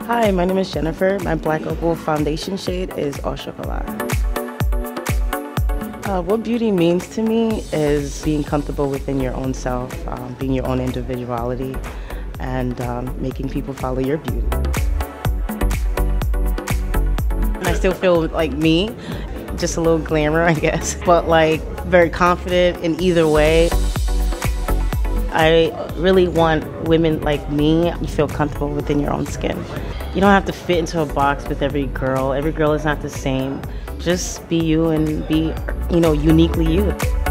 Hi, my name is Jennifer. My Black Opal foundation shade is Au Chocolat. What beauty means to me is being comfortable within your own self, being your own individuality, and making people follow your beauty. And I still feel like me, just a little glamour, I guess, but like very confident in either way. I really want women like me to feel comfortable within your own skin. You don't have to fit into a box with every girl. Every girl is not the same. Just be you and be, uniquely you.